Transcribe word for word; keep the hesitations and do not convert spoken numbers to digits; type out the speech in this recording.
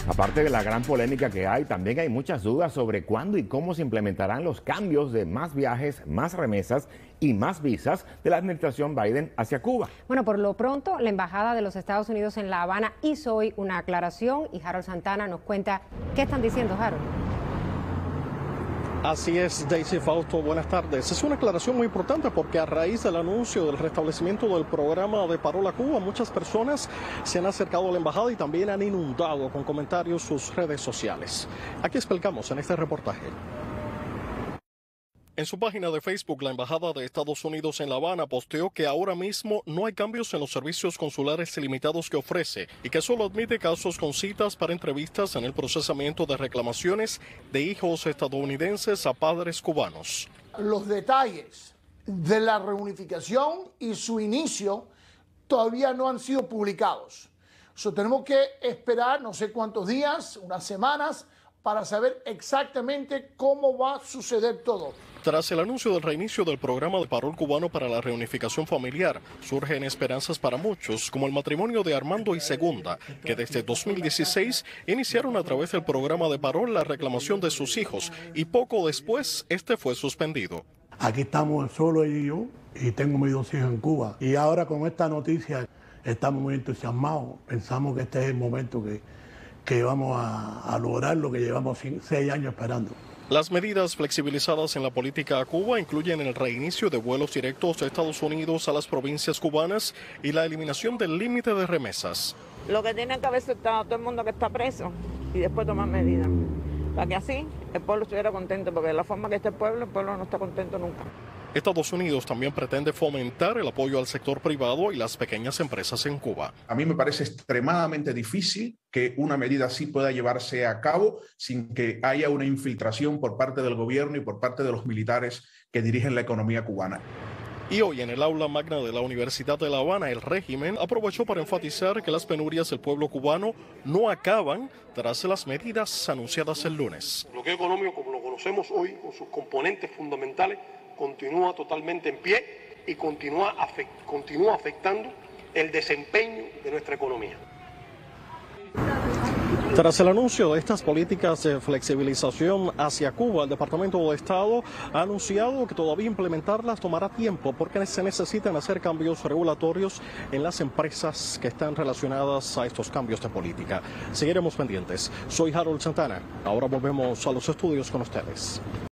Aparte de la gran polémica que hay, también hay muchas dudas sobre cuándo y cómo se implementarán los cambios de más viajes, más remesas y más visas de la administración Biden hacia Cuba. Bueno, por lo pronto, la Embajada de los Estados Unidos en La Habana hizo hoy una aclaración y Harold Santana nos cuenta qué están diciendo, Harold. Así es, Daisy Fausto, buenas tardes. Es una aclaración muy importante porque a raíz del anuncio del restablecimiento del programa de Parol a Cuba, muchas personas se han acercado a la embajada y también han inundado con comentarios sus redes sociales. Aquí explicamos en este reportaje. En su página de Facebook, la Embajada de Estados Unidos en La Habana posteó que ahora mismo no hay cambios en los servicios consulares ilimitados que ofrece y que solo admite casos con citas para entrevistas en el procesamiento de reclamaciones de hijos estadounidenses a padres cubanos. Los detalles de la reunificación y su inicio todavía no han sido publicados. So, tenemos que esperar no sé cuántos días, unas semanas, para saber exactamente cómo va a suceder todo. Tras el anuncio del reinicio del programa de Parol cubano para la reunificación familiar, surgen esperanzas para muchos, como el matrimonio de Armando y Segunda, que desde dos mil dieciséis iniciaron a través del programa de Parol la reclamación de sus hijos y poco después este fue suspendido. Aquí estamos solo ella y yo, y tengo mis dos hijos en Cuba. Y ahora con esta noticia estamos muy entusiasmados. Pensamos que este es el momento que, que vamos a, a lograr lo que llevamos seis años esperando. Las medidas flexibilizadas en la política a Cuba incluyen el reinicio de vuelos directos de Estados Unidos a las provincias cubanas y la eliminación del límite de remesas. Lo que tiene que haber soltado a todo el mundo que está preso y después tomar medidas, para que así el pueblo estuviera contento, porque de la forma que está el pueblo, el pueblo no está contento nunca. Estados Unidos también pretende fomentar el apoyo al sector privado y las pequeñas empresas en Cuba. A mí me parece extremadamente difícil que una medida así pueda llevarse a cabo sin que haya una infiltración por parte del gobierno y por parte de los militares que dirigen la economía cubana. Y hoy en el aula magna de la Universidad de La Habana, el régimen aprovechó para enfatizar que las penurias del pueblo cubano no acaban tras las medidas anunciadas el lunes. El bloqueo económico, como lo conocemos hoy, con sus componentes fundamentales, continúa totalmente en pie y continúa, afect, continúa afectando el desempeño de nuestra economía. Tras el anuncio de estas políticas de flexibilización hacia Cuba, el Departamento de Estado ha anunciado que todavía implementarlas tomará tiempo porque se necesitan hacer cambios regulatorios en las empresas que están relacionadas a estos cambios de política. Seguiremos pendientes. Soy Harold Santana. Ahora volvemos a los estudios con ustedes.